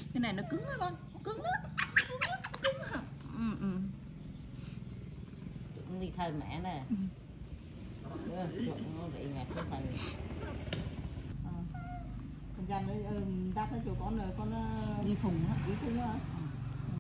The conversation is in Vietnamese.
Cái này nó cứng á con, cứng á. Cứng á. Cũng đi thay mẹ nè. Chuột nó bị ngạt cái thầy. Con dành đấy, đắt đấy chỗ con rồi, con đi phùng á. đi phùng á.